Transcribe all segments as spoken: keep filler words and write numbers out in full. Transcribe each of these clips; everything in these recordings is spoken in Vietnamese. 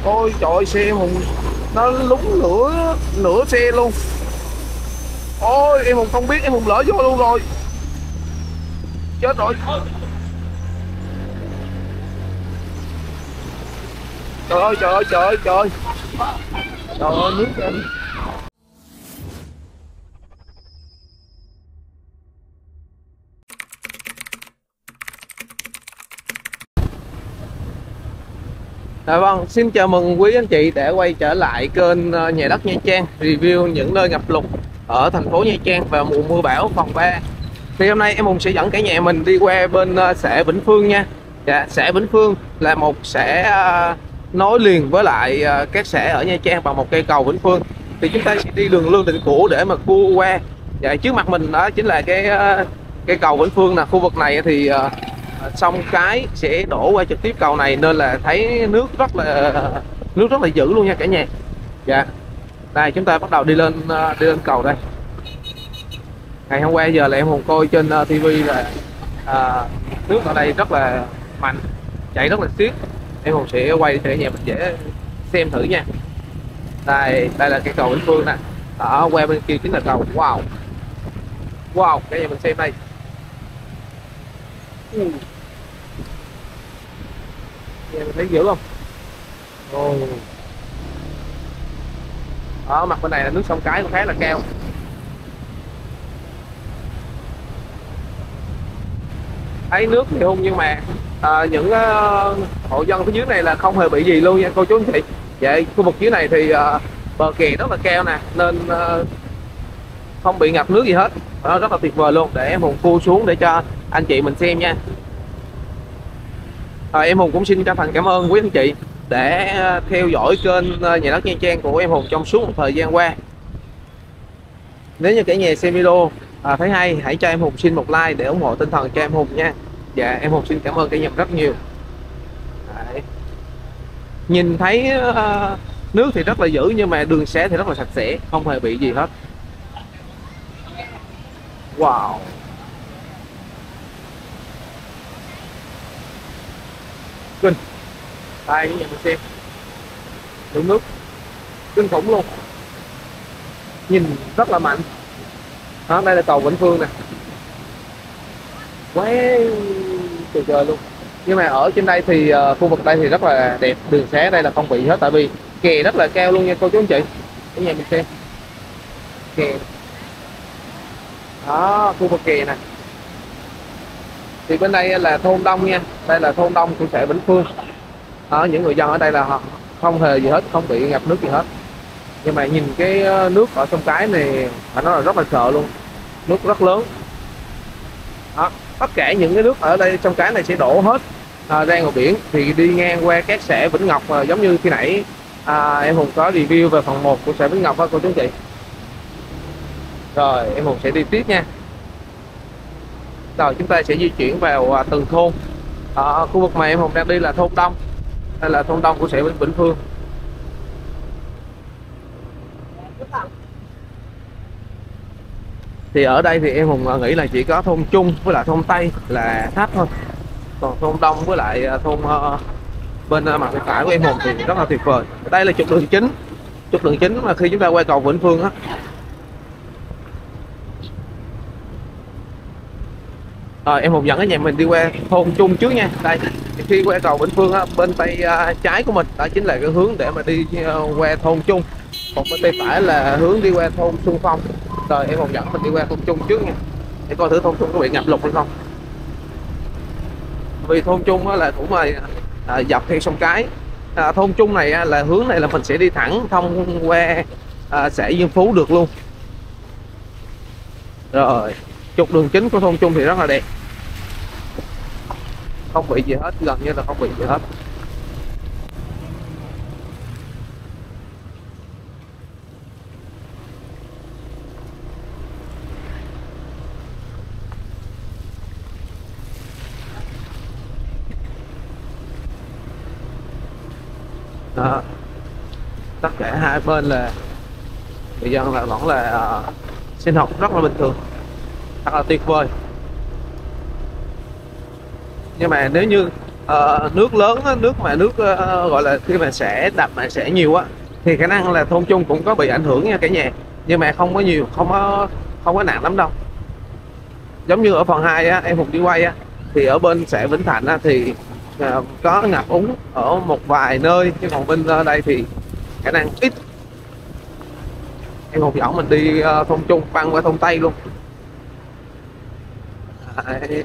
Ôi trời ơi, xe em Hùng nó lúng nửa nửa xe luôn. Ôi em Hùng không biết, em Hùng lỡ vô luôn rồi. Chết rồi. Trời ơi trời ơi trời ơi trời ơi. Trời ơi nước kìa. Dạ vâng, xin chào mừng quý anh chị đã quay trở lại kênh ờ, Nhà đất Nha Trang, review những nơi ngập lụt ở thành phố Nha Trang vào mùa mưa bão phần ba. Thì hôm nay em Hùng sẽ dẫn cả nhà mình đi qua bên ờ, xã Vĩnh Phương nha. Dạ, xã Vĩnh Phương là một xã ờ, nối liền với lại ờ, các xã ở Nha Trang bằng một cây cầu Vĩnh Phương. Thì chúng ta sẽ đi đường Lương Định Cửu để mà cua qua. Dạ, trước mặt mình đó chính là cái ờ, cây cầu Vĩnh Phương nè. Khu vực này thì ờ, sông Cái sẽ đổ qua trực tiếp cầu này nên là thấy nước rất là nước rất là dữ luôn nha cả nhà. Dạ, đây chúng ta bắt đầu đi lên đi lên cầu đây. Ngày hôm qua giờ là em Hùng coi trên uh, tivi là uh, nước ở đây rất là mạnh, chảy rất là xiết. Em Hùng sẽ quay để nhà mình dễ xem thử nha. Đây, đây là cái cầu Vĩnh Phương nè. Ở qua bên kia chính là cầu. Wow, wow, cả nhà mình xem đây. Ừ. Nhà mình thấy dữ không? Ồ. Ở mặt bên này là nước sông Cái cũng khá là cao. Thấy nước thì hung nhưng mà à, những uh, hộ dân phía dưới này là không hề bị gì luôn nha cô chú anh chị. Vậy khu vực dưới này thì uh, bờ kè rất là cao nè nên uh, không bị ngập nước gì hết. Đó, rất là tuyệt vời luôn. Để em Hùng cua xuống để cho anh chị mình xem nha. À, em Hùng cũng xin chân thành cảm ơn quý anh chị để theo dõi kênh Nhà đất Nha Trang của em Hùng trong suốt một thời gian qua. Nếu như cả nhà xem video à, thấy hay, hãy cho em Hùng xin một like để ủng hộ tinh thần cho em Hùng nha. Dạ, em Hùng xin cảm ơn cả nhà rất nhiều. Đấy. Nhìn thấy uh, nước thì rất là dữ nhưng mà đường xá thì rất là sạch sẽ, không hề bị gì hết. Wow. Kinh. Đây cả nhà mình xem. Lượng nước kinh khủng luôn. Nhìn rất là mạnh. Đó, đây là cầu Vĩnh Phương nè. Quá tuyệt vời luôn. Nhưng mà ở trên đây thì uh, khu vực đây thì rất là đẹp, đường xá đây là không bị hết tại vì kè rất là cao luôn nha cô chú anh chị. Cái nhà mình xem kè. Đó, khu vực kè nè. Thì bên đây là thôn Đông nha, đây là thôn Đông của xã Vĩnh Phương. Đó, những người dân ở đây là không hề gì hết, không bị ngập nước gì hết. Nhưng mà nhìn cái nước ở sông Cái này phải nói là rất là sợ luôn, nước rất lớn. Đó, tất cả những cái nước ở đây sông Cái này sẽ đổ hết à, ra ngoài biển thì đi ngang qua các xã Vĩnh Ngọc à, giống như khi nãy à, em Hùng có review về phần một của xã Vĩnh Ngọc đó cô chú anh chị. Rồi em Hùng sẽ đi tiếp nha. Rồi chúng ta sẽ di chuyển vào à, từng thôn. À, khu vực mà em Hùng đang đi là thôn Đông, đây là thôn Đông của xã Vĩnh Phương. Thì ở đây thì em Hùng nghĩ là chỉ có thôn Trung với lại thôn Tây là thấp thôi, còn thôn Đông với lại thôn uh, bên uh, mặt bên phải của em Hùng thì rất là tuyệt vời. Đây là trục đường chính, trục đường chính mà khi chúng ta qua cầu Vĩnh Phương á. Rồi em Hùng dẫn cái nhà mình đi qua thôn Trung trước nha. Đây, khi qua cầu Vĩnh Phương á, bên tay uh, trái của mình đó chính là cái hướng để mà đi uh, qua thôn Trung, còn bên tay phải là hướng đi qua thôn Xuân Phong. Rồi em Hùng dẫn mình đi qua thôn Trung trước nha, để coi thử thôn Trung có bị ngập lụt hay không. Vì thôn Trung là cũng là à, dọc theo sông Cái. À, thôn Trung này là hướng này là mình sẽ đi thẳng thông qua à, xã Dương Phú được luôn. Rồi trục đường chính của thôn Trung thì rất là đẹp, không bị gì hết, gần như là không bị gì hết. Đó. Tất cả hai bên là người dân là vẫn là uh, sinh hoạt rất là bình thường, thật là tuyệt vời. Nhưng mà nếu như ờ, nước lớn á, nước mà nước ờ, gọi là khi mà sẽ đập mà sẽ nhiều á, thì khả năng là thôn chung cũng có bị ảnh hưởng nha cả nhà, nhưng mà không có nhiều, không có không có nặng lắm đâu. Giống như ở phần hai á, em Hùng đi quay á, thì ở bên xã Vĩnh Thạnh á, thì ờ, có ngập úng ở một vài nơi, chứ còn bên ờ, đây thì khả năng ít. Em Hùng dẫn mình đi ờ, thôn Trung băng qua thôn Tây luôn. Đấy.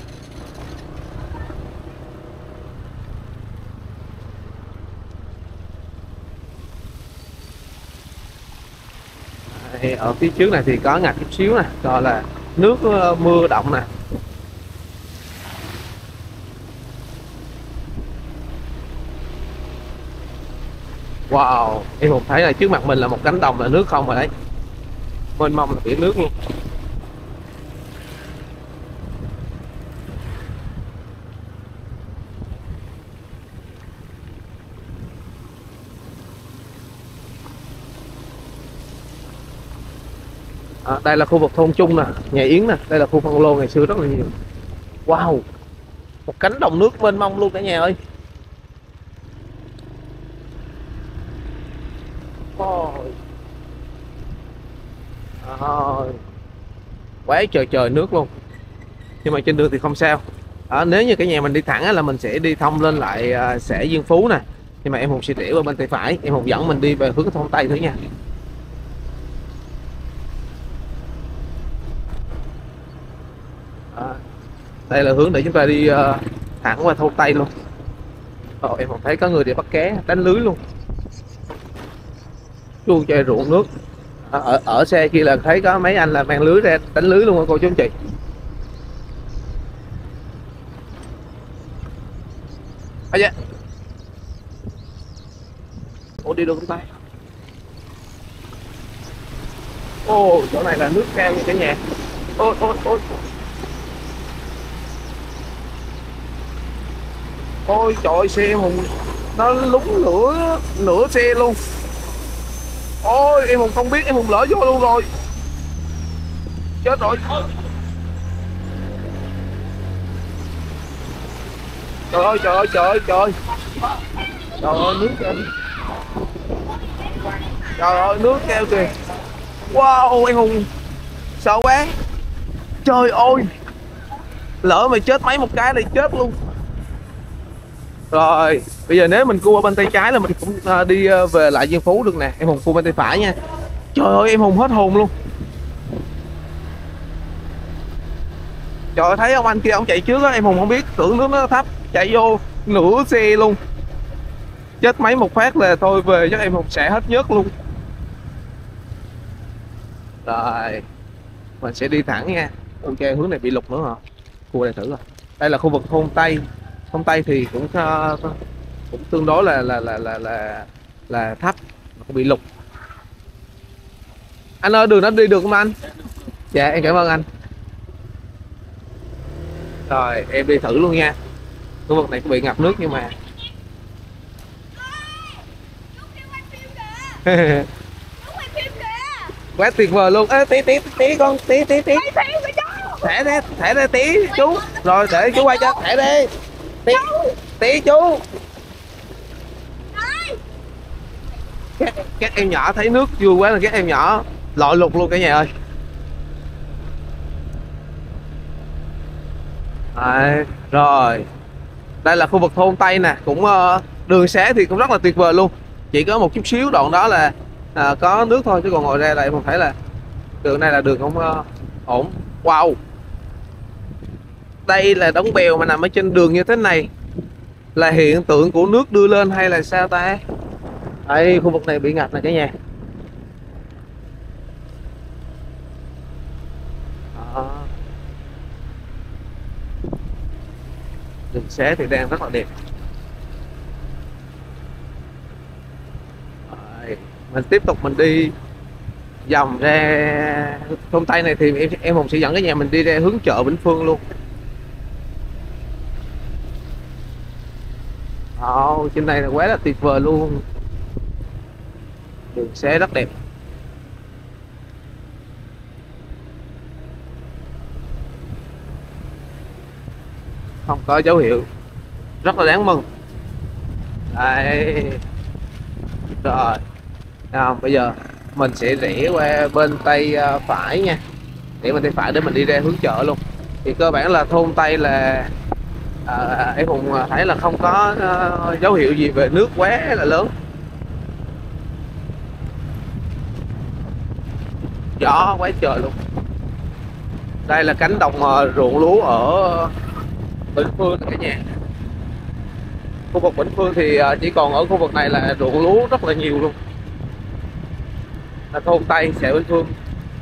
Đấy, ở phía trước này thì có ngập chút xíu nè, gọi là nước ờ, mưa động nè. Wow, em Hùng thấy là trước mặt mình là một cánh đồng là nước không rồi đấy, mênh mông là biển nước luôn. À, đây là khu vực thôn Trung nè, nhà Yến nè, đây là khu phân lô ngày xưa rất là nhiều. Wow, một cánh đồng nước mênh mông luôn cả nhà ơi. Ôi. Ôi. Quá trời trời nước luôn, nhưng mà trên đường thì không sao. À, nếu như cái nhà mình đi thẳng á, là mình sẽ đi thông lên lại à, xã Diên Phú nè, nhưng mà em Hùng sẽ rẽ qua bên tay phải, em Hùng dẫn mình đi về hướng thôn Tây nữa nha. À, đây là hướng để chúng ta đi à, thẳng qua thôn Tây luôn. Ờ, em Hùng thấy có người đi bắt cá đánh lưới luôn, chuông chơi ruộng nước. À, ở ở xe kia là thấy có mấy anh là mang lưới ra đánh lưới luôn á cô chú anh chị. À, dạ. Ủa đi đường tay. Ô chỗ này là nước cao như cả nhà. Ôi ôi ôi. Ôi trời ơi, xe em Hùng nó lúng nửa nửa xe luôn. Ôi em Hùng không biết, em Hùng lỡ vô luôn rồi. Chết rồi. Trời ơi trời ơi trời ơi trời ơi. Trời ơi nước kìa. Trời ơi nước keo kìa. Wow em Hùng sợ quá. Trời ơi, lỡ mày chết mấy một cái này chết luôn. Rồi bây giờ nếu mình cua bên tay trái là mình cũng uh, đi uh, về lại Diên Phú được nè. Em Hùng cua bên tay phải nha. Trời ơi em Hùng hết hồn luôn. Trời ơi thấy ông anh kia ông chạy trước á, em Hùng không biết, tưởng nước nó thấp, chạy vô nửa xe luôn. Chết máy một phát là thôi về chắc em Hùng sẽ hết nhớt luôn. Rồi mình sẽ đi thẳng nha. Ok hướng này bị lục nữa hả? Cua này thử rồi. Đây là khu vực thôn Tây. Thôn Tây thì cũng uh, cũng tương đối là là là là là, là thấp, cũng bị lục. Anh ơi đường nó đi được không anh? Dạ em cảm ơn anh. Rồi em đi thử luôn nha. Khu vực này cũng bị ngập nước nhưng mà quá tuyệt vời luôn. Ê, tí tí tí con tí tí tí thẻ đi thẻ đi tí chú, rồi để chú quay cho thẻ đi tí tí chú. Các, các em nhỏ thấy nước vui quá là các em nhỏ lội lục luôn cả nhà ơi. Đấy, rồi đây là khu vực thôn Tây nè, cũng uh, đường xá thì cũng rất là tuyệt vời luôn, chỉ có một chút xíu đoạn đó là uh, có nước thôi, chứ còn ngồi ra lại không thấy là đường này là đường không uh, ổn. Wow, đây là đống bèo mà nằm ở trên đường như thế này là hiện tượng của nước đưa lên hay là sao ta? Đây khu vực này bị ngập nè cả nhà. Đó. Đường xá thì đang rất là đẹp. Rồi, mình tiếp tục mình đi vòng ra thôn Tây này thì em em Hùng sẽ dẫn cái nhà mình đi ra hướng chợ Vĩnh Phương luôn. Ồ, trên này là quá là tuyệt vời luôn, đường xá rất đẹp. Không có dấu hiệu rất là đáng mừng. Đây rồi. À, bây giờ mình sẽ rẽ qua bên tay uh, phải nha, để bên tay phải để mình đi ra hướng chợ luôn. Thì cơ bản là thôn Tây là à, em Hùng thấy là không có uh, dấu hiệu gì về nước quá là lớn. Gió quá trời luôn. Đây là cánh đồng uh, ruộng lúa ở Vĩnh Phương cả nhà. Khu vực Vĩnh Phương thì uh, chỉ còn ở khu vực này là ruộng lúa rất là nhiều luôn. Là thôn Tây xã Vĩnh Phương.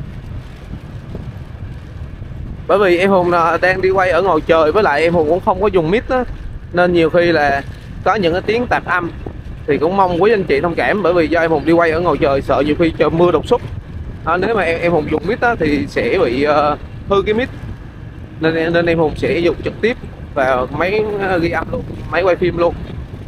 Bởi vì em Hùng đang đi quay ở ngoài trời, với lại em Hùng cũng không có dùng mic á, nên nhiều khi là có những cái tiếng tạp âm thì cũng mong quý anh chị thông cảm, bởi vì do em Hùng đi quay ở ngoài trời sợ nhiều khi trời mưa đột xuất. À, nếu mà em, em Hùng dùng mic á, thì sẽ bị uh, hư cái mic, nên nên em Hùng sẽ dùng trực tiếp vào máy ghi âm luôn, máy quay phim luôn.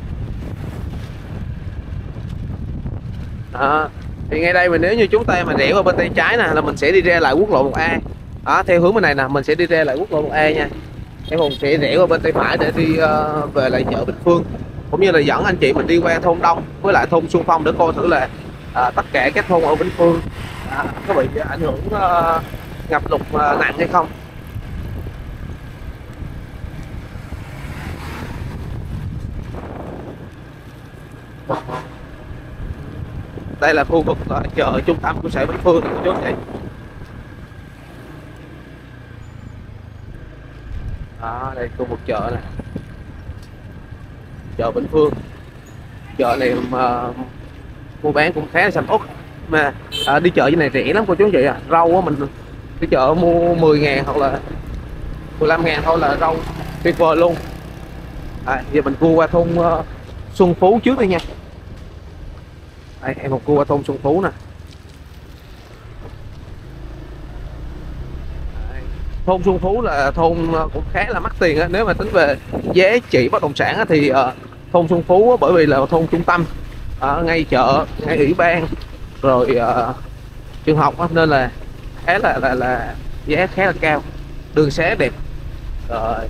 À, thì ngay đây mà nếu như chúng ta mà rẽ qua bên tay trái nè là mình sẽ đi ra lại quốc lộ một A. Đó, theo hướng bên này nè mình sẽ đi ra lại quốc lộ một A nha. Em Hùng sẽ rẽ qua bên tay phải để đi uh, về lại chợ Bình Phương, cũng như là dẫn anh chị mình đi qua thôn Đông với lại thôn Xuân Phong để coi thử là uh, tất cả các thôn ở Vĩnh Phương uh, có bị ảnh hưởng uh, ngập lụt uh, nặng hay không. Đây là khu vực uh, chợ trung tâm của xã Vĩnh Phương của chú chị. Đó, đây khu vực chợ này, chợ Vĩnh Phương. Chợ này mà mua bán cũng khá là sầm uất, mà à, đi chợ như này rẻ lắm cô chú anh chị à. Rau á, mình đi chợ mua mười ngàn hoặc là mười lăm ngàn thôi là rau tuyệt vời luôn. À, giờ mình cua qua thôn uh, Xuân Phú trước đi nha. Đây, em một cua qua thôn Xuân Phú nè. Thôn Xuân Phú là thôn cũng khá là mắc tiền á, nếu mà tính về giá trị bất động sản á, thì uh, thôn Xuân Phú á, bởi vì là thôn trung tâm, uh, ngay chợ, ngay ủy ban, rồi uh, trường học á, nên là khá là là là giá khá là cao. Đường xá đẹp, rồi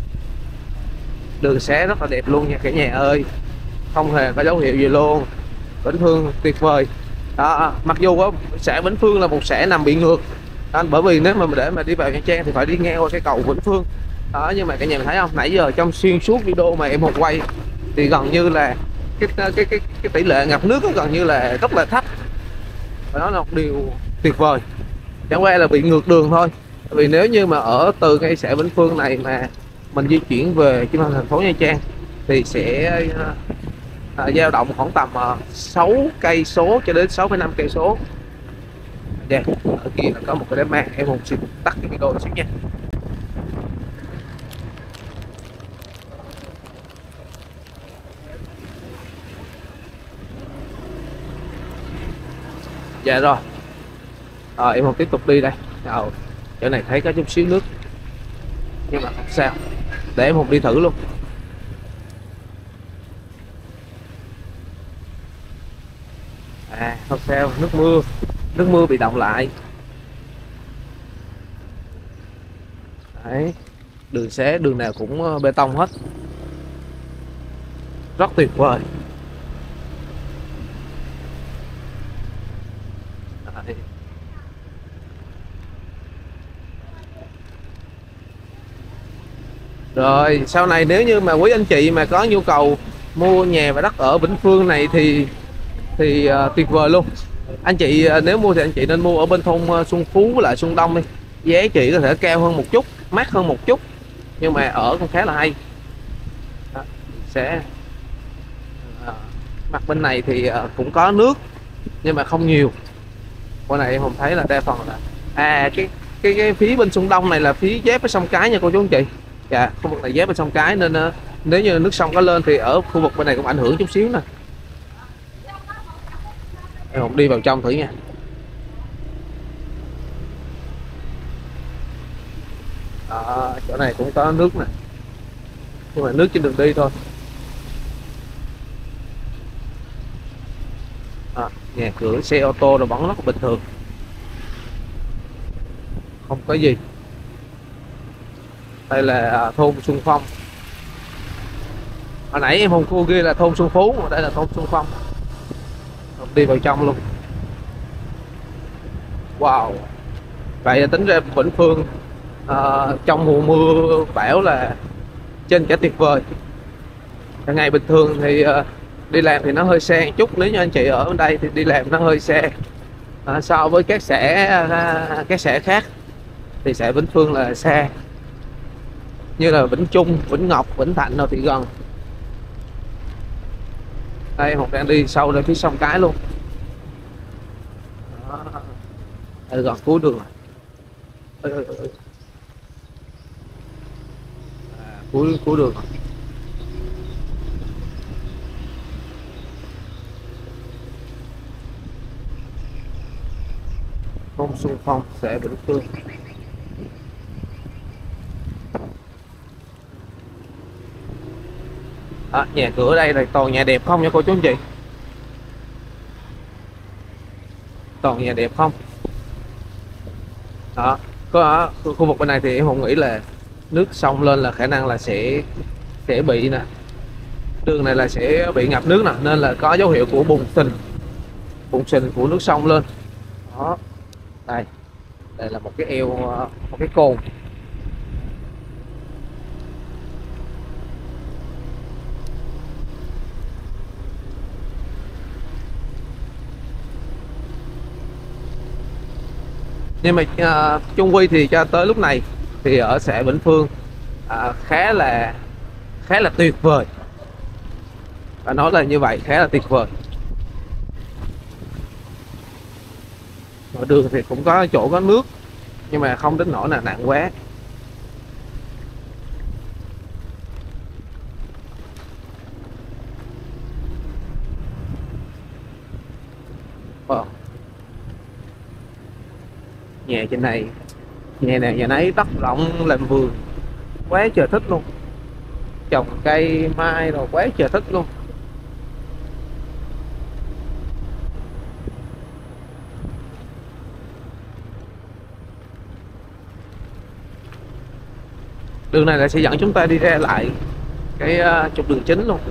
đường xá rất là đẹp luôn nha cả nhà ơi, không hề có dấu hiệu gì luôn. Vĩnh Phương tuyệt vời. Đó, mặc dù á, xã Vĩnh Phương là một xã nằm bị ngược, đó, bởi vì nếu mà để mà đi vào Nha Trang thì phải đi ngang qua cái cầu Vĩnh Phương. Đó, nhưng mà cả nhà mình thấy không, nãy giờ trong xuyên suốt video mà em Hùng quay thì gần như là cái cái cái cái, cái tỷ lệ ngập nước gần như là rất là thấp, và đó là một điều tuyệt vời. Chẳng qua là bị ngược đường thôi, vì nếu như mà ở từ ngay xã Vĩnh Phương này mà mình di chuyển về trung tâm thành phố Nha Trang thì sẽ uh, dao động khoảng tầm uh, sáu cây số cho đến sáu phẩy năm cây số. Dạ, ở kia là có một cái đám ma, em Hùng xin tắt cái video xíu nha. Dạ rồi, à, em Hùng tiếp tục đi đây. Rồi, chỗ này thấy có chút xíu nước nhưng mà không sao, để em Hùng đi thử luôn. À, không sao, nước mưa nước mưa bị động lại. Đấy, đường xá đường nào cũng bê tông hết, rất tuyệt vời. Đấy. Rồi sau này nếu như mà quý anh chị mà có nhu cầu mua nhà và đất ở Vĩnh Phương này thì thì uh, tuyệt vời luôn. Anh chị uh, nếu mua thì anh chị nên mua ở bên thôn uh, Xuân Phú với lại Xuân Đông đi, giá trị có thể cao hơn một chút, mát hơn một chút, nhưng mà ở cũng khá là hay. Đó, sẽ uh, mặt bên này thì uh, cũng có nước nhưng mà không nhiều. Bên này em không thấy là đa phần là à cái cái cái phía bên Xuân Đông này là phía giáp với sông Cái nha cô chú anh chị. Dạ, khu vực này giáp với sông Cái nên uh, nếu như nước sông có lên thì ở khu vực bên này cũng ảnh hưởng chút xíu nè. Em không đi vào trong thử nha. Đó, chỗ này cũng có nước nè, nhưng mà nước trên đường đi thôi. À, nhà cửa xe ô tô rồi vẫn rất là bình thường, không có gì. Đây là thôn Xuân Phong. Hồi nãy em Hùng khu kia là thôn Xuân Phú, đây là thôn Xuân Phong. Đi vào trong luôn. Wow. Vậy là tính ra Vĩnh Phương uh, trong mùa mưa bão là trên cả tuyệt vời. Ngày bình thường thì uh, đi làm thì nó hơi xe chút, nếu như anh chị ở bên đây thì đi làm nó hơi xe uh, so với các xã uh, các xã khác thì xã Vĩnh Phương là xe, như là Vĩnh Trung, Vĩnh Ngọc, Vĩnh Thạnh rồi thì gần. Đây Hùng đang đi sâu ra phía sông Cái luôn. Đó. Đây, gần cuối đường rồi. À, cuối cuối đường rồi. Thôn Xuân Phong, xã Vĩnh Phương. À, nhà cửa đây là toàn nhà đẹp không nha cô chú anh chị, toàn nhà đẹp không. Đó, có ở khu vực bên này thì em không nghĩ là nước sông lên là khả năng là sẽ sẽ bị nè, đường này là sẽ bị ngập nước nè, nên là có dấu hiệu của bùn xình, bùn xình của nước sông lên. Đó, đây đây là một cái eo, một cái cồn. Nhưng mà uh, chung quy thì cho tới lúc này thì ở xã Vĩnh Phương uh, khá là khá là tuyệt vời, và nói là như vậy, khá là tuyệt vời. Ở đường thì cũng có chỗ có nước nhưng mà không đến nỗi là nặng quá. Wow. Nhà trên này, nhà nào nhà nấy đất rộng làm vườn, quá trời thích luôn, trồng cây mai rồi quá trời thích luôn. Đường này là sẽ dẫn chúng ta đi ra lại cái uh, trục đường chính luôn.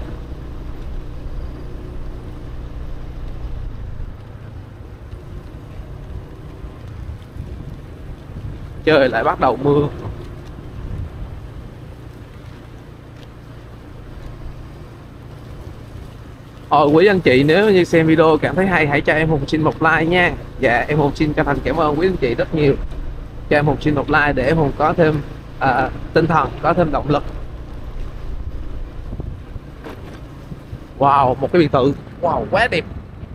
Trời lại bắt đầu mưa. Ồ, quý anh chị nếu như xem video cảm thấy hay hãy cho em Hùng xin một like nha. Dạ em Hùng xin chân thành cảm ơn quý anh chị rất nhiều. Cho em Hùng xin một like để em Hùng có thêm à, tinh thần, có thêm động lực. Wow, một cái biệt thự wow quá đẹp.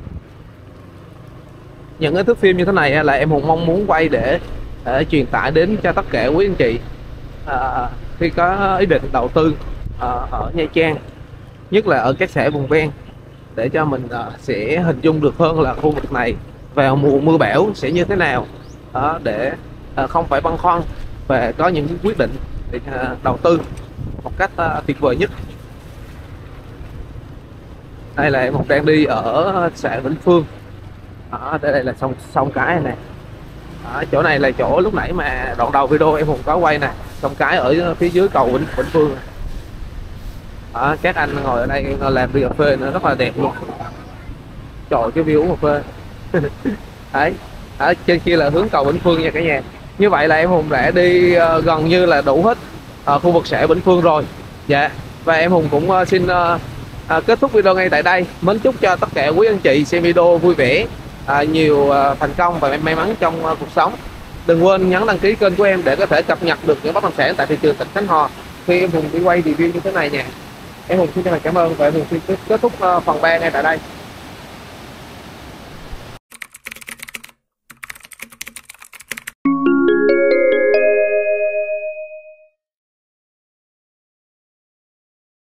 Những cái thước phim như thế này là em Hùng mong muốn quay để, để truyền tải đến cho tất cả quý anh chị à, khi có ý định đầu tư à, ở Nha Trang, nhất là ở các xã vùng ven, để cho mình à, sẽ hình dung được hơn là khu vực này vào mùa mưa bão sẽ như thế nào, à, để à, không phải băn khoăn và có những quyết định để à, đầu tư một cách à, tuyệt vời nhất. Đây là em đang đi ở xã Vĩnh Phương. Đó, đây là sông sông Cái này. Đó, chỗ này là chỗ lúc nãy mà đoạn đầu video em Hùng có quay nè, sông Cái ở phía dưới cầu Vĩnh, Vĩnh Phương. Đó, các anh ngồi ở đây làm đi cà phê nó rất là đẹp luôn. Trời, cái view uống cà phê. Đấy, ở trên kia là hướng cầu Vĩnh Phương nha cả nhà. Như vậy là em Hùng đã đi uh, gần như là đủ hết uh, khu vực xã Vĩnh Phương rồi. Dạ, và em Hùng cũng uh, xin uh, uh, kết thúc video ngay tại đây. Mến chúc cho tất cả quý anh chị xem video vui vẻ, uh, nhiều uh, thành công và may mắn trong uh, cuộc sống. Đừng quên nhấn đăng ký kênh của em để có thể cập nhật được những bất động sản tại thị trường tỉnh Khánh Hòa khi em Hùng đi quay review như thế này nha. Em Hùng xin chân thành cảm ơn và em Hùng xin kết thúc uh, phần ba ngay tại đây.